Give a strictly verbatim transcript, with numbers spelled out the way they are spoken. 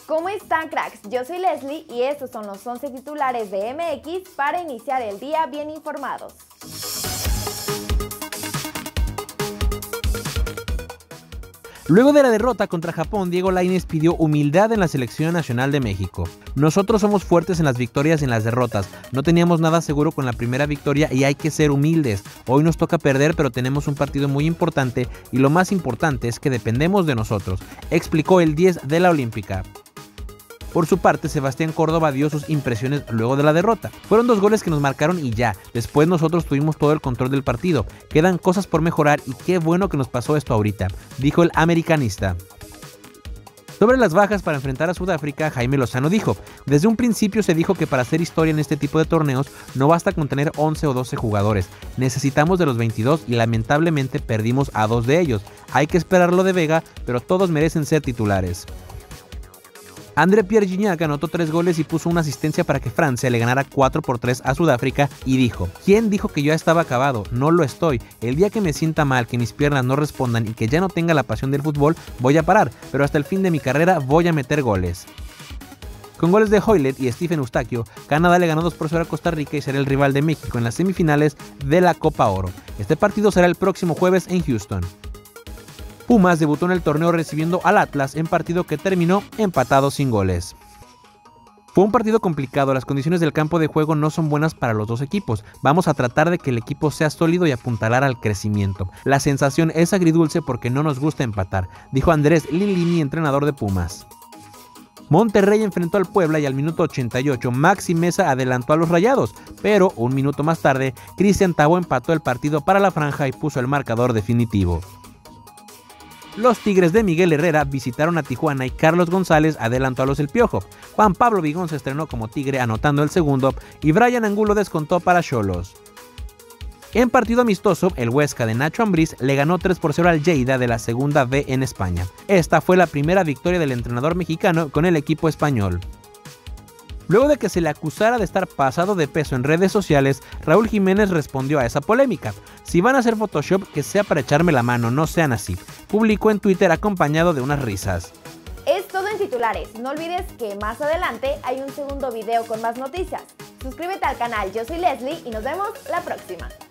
¿Cómo están, cracks? Yo soy Leslie y estos son los once titulares de M X para iniciar el día bien informados. Luego de la derrota contra Japón, Diego Lainez pidió humildad en la Selección Nacional de México. Nosotros somos fuertes en las victorias y en las derrotas. No teníamos nada seguro con la primera victoria y hay que ser humildes. Hoy nos toca perder, pero tenemos un partido muy importante y lo más importante es que dependemos de nosotros, explicó el diez de la Olímpica. Por su parte, Sebastián Córdoba dio sus impresiones luego de la derrota. Fueron dos goles que nos marcaron y ya, después nosotros tuvimos todo el control del partido. Quedan cosas por mejorar y qué bueno que nos pasó esto ahorita, dijo el americanista. Sobre las bajas para enfrentar a Sudáfrica, Jaime Lozano dijo: desde un principio se dijo que para hacer historia en este tipo de torneos no basta con tener once o doce jugadores, necesitamos de los veintidós y lamentablemente perdimos a dos de ellos. Hay que esperar lo de Vega, pero todos merecen ser titulares. André Pierre Gignac anotó tres goles y puso una asistencia para que Francia le ganara cuatro por tres a Sudáfrica y dijo: ¿quién dijo que yo ya estaba acabado? No lo estoy. El día que me sienta mal, que mis piernas no respondan y que ya no tenga la pasión del fútbol, voy a parar, pero hasta el fin de mi carrera voy a meter goles. Con goles de Hoylett y Stephen Eustaquio, Canadá le ganó dos por cero a Costa Rica y será el rival de México en las semifinales de la Copa Oro. Este partido será el próximo jueves en Houston. Pumas debutó en el torneo recibiendo al Atlas en partido que terminó empatado sin goles. Fue un partido complicado, las condiciones del campo de juego no son buenas para los dos equipos. Vamos a tratar de que el equipo sea sólido y apuntalar al crecimiento. La sensación es agridulce porque no nos gusta empatar, dijo Andrés Lilini, entrenador de Pumas. Monterrey enfrentó al Puebla y al minuto ochenta y ocho Maxi Meza adelantó a los Rayados, pero un minuto más tarde Cristian Tabó empató el partido para la franja y puso el marcador definitivo. Los Tigres de Miguel Herrera visitaron a Tijuana y Carlos González adelantó a los El Piojo. Juan Pablo Vigón se estrenó como Tigre anotando el segundo y Brian Angulo descontó para Xolos. En partido amistoso, el Huesca de Nacho Ambriz le ganó tres por cero al Lleida de la segunda B en España. Esta fue la primera victoria del entrenador mexicano con el equipo español. Luego de que se le acusara de estar pasado de peso en redes sociales, Raúl Jiménez respondió a esa polémica. Si van a hacer Photoshop, que sea para echarme la mano, no sean así. Publicó en Twitter acompañado de unas risas. Es todo en titulares. No olvides que más adelante hay un segundo video con más noticias. Suscríbete al canal. Yo soy Leslie y nos vemos la próxima.